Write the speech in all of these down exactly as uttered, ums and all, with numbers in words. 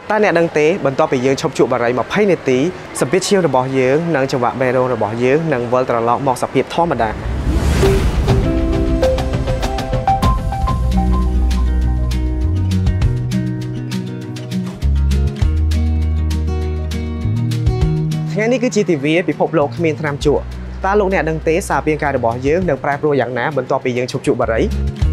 តែអ្នកដឹងទេបន្ទាប់ពីយើងឈប់ជក់បារីยี่สิบនាទីសម្ពាធឈាមរបស់យើងនិងចង្វាក់បេះដូងរបស់យើងនឹងវិលត្រឡប់មកសភាពធម្មតាថ្ងៃនេះគឺជាទិវាពិភពលោកគ្មានថ្នាំជក់តើលោកអ្នកដឹងទេសារពាង្គកាយរបស់យើងនឹងប្រែប្រួលយ៉ាងណាបន្ទាប់ពីយើងឈប់ជក់បារី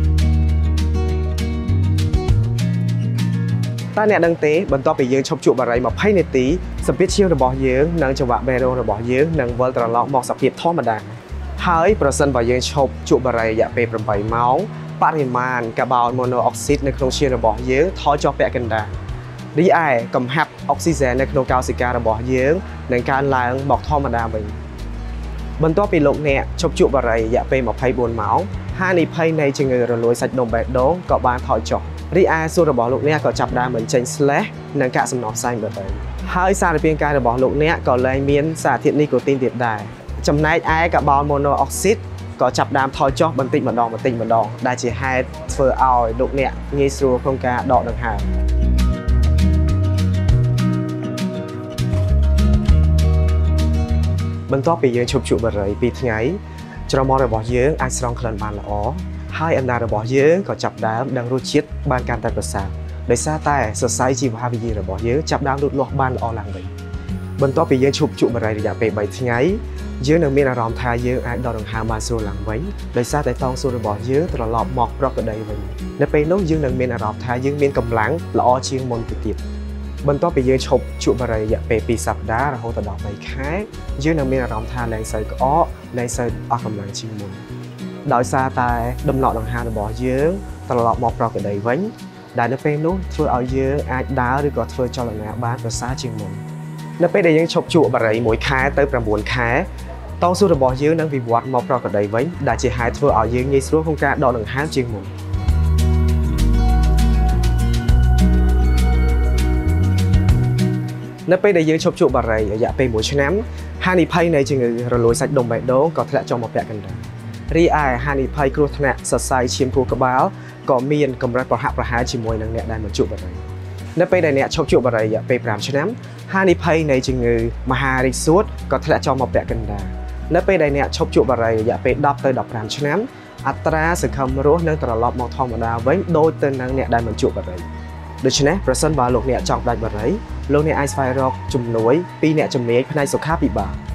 តែអ្នកដឹងទេបន្ទាប់ពីយើងឈប់ជក់បារីยี่สิบនាទីសម្ពាធឈាមរបស់យើងនិងចង្វាក់បេះដូងរបស់យើងនឹងវិលត្រឡប់មកសភាពធម្មតាហើយប្រសិនបើយើងឈប់ជក់បារីរយៈពេលeightម៉ោងបរិមាណកាបូនម៉ូណូអុកស៊ីតនៅក្នុងឈាមរបស់យើងថយចុះពាក់កណ្ដាលរីឯកំហាប់អុកស៊ីហ្សែននៅក្នុងកោសិការបស់យើងនឹងកើនឡើងមកធម្មតាវិញបន្ទាប់ពីលោកអ្នកឈប់ជក់បារីរយៈពេលยี่สิบสี่ម៉ោងហានិភ័យនៃជំងឺរលួយសាច់ដុំបេះដូងក៏បានថយចុះរីឯសួតរបស់លោកអ្នកក៏ចាប់ផ្ដើមបញ្ចេញស្លេសនិងកាកសំណល់ផ្សែងទៅទៅហើយសារពាង្គកាយរបស់លោកអ្នកក៏លែងមានសារធាតុនីកូទីនទៀតដែរចំណែកឯកាបូនម៉ូណូអុកស៊ីតក៏ចាប់ផ្ដើមថយចុះបន្តិចម្ដងបន្តិចម្ដងដែលជាហេតុធ្វើឲ្យលោកអ្នកងាយស្រួលក្នុងការដកដង្ហើមបន្ទាប់ពីយើងឈប់ជក់បារីពីរថ្ងៃច្រមុះរបស់យើងអាចស្រង់ក្លិនបានល្អហើយអណ្ដាតរបស់យើងក៏ចាប់ផ្ដើមដឹងរសជាតិបានកាន់តែប្រសើរដោយសារតែសរសៃជីវវិទ្យារបស់យើងចាប់ផ្ដើមលូតលាស់បានល្អឡើងវិញបន្ទាប់ពីយើងឈប់ជក់បារីរយៈពេល三ថ្ងៃយើងនឹងមានអារម្មណ៍ថាយើងអាចដកដង្ហើមបានស្រួលឡើងវិញដោយសារតែតងសួតរបស់យើងត្រឡប់មកប្រក្រតីវិញនៅពេលនោះយើងនឹងមានអារម្មណ៍ថាយើងមានកម្លាំងល្អជាងមុនទៅទៀតបន្ទាប់ពីយើងឈប់ជក់បារីរយៈពេលពីរសប្តាហ៍រហូតដល់បីខែយើងនឹងមានអារម្មណ៍ថាលែងសូវក្អកលែងសូវអស់កម្លាំងជាងមុនដោយសារតែដំណក់ដង្ហើមរបស់យើងត្រឡប់មកប្រក្រតីវិញដែលនៅពេលនោះធ្វើឲ្យយើងអាចដើរឬក៏ធ្វើចលនាបានប្រសើរជាងមុននៅពេលដែលយើងឈប់ជក់បារីមួយខែទៅnineខែតងសួតរបស់យើងនឹងវិវត្តមកប្រក្រតីវិញដែលជាហេតុធ្វើឲ្យយើងងាយស្រួលក្នុងការដកដង្ហើមជាងមុននៅពេលដែលយើងឈប់ជក់បារីរយៈពេលមួយឆ្នាំហានិភ័យនៃជំងឺរលួយសាច់ដុំបេះដូងក៏ធ្លាក់ចុះមកពាក់កណ្ដាលរីឯហានិភ័យគ្រោះថ្នាក់សរសៃឈាមខួរក្បាលក៏មានកម្រិតប្រហាក់ប្រហែលជាមួយនឹងអ្នកដែលមិនជក់បារីនៅពេលដែលអ្នកឈប់ជក់បារីរយៈពេលfiveឆ្នាំហានិភ័យនៃជំងឺមហារីកសួតក៏ធ្លាក់ចុះមកពាក់កណ្ដាលនៅពេលដែលអ្នកឈប់ជក់បារីរយៈពេលtenទៅfifteenឆ្នាំអត្រាសង្ឃឹមរស់នឹងត្រឡប់មកធម្មតាវិញដូចទៅនឹងអ្នកដែលមិនជក់បារីដូច្នេះប្រសិនបើលោកអ្នកចង់ដាច់បារីលោកអ្នកអាចស្វែងរកជំនួយពីអ្នកជំនាញផ្នែកសុខាភិបាល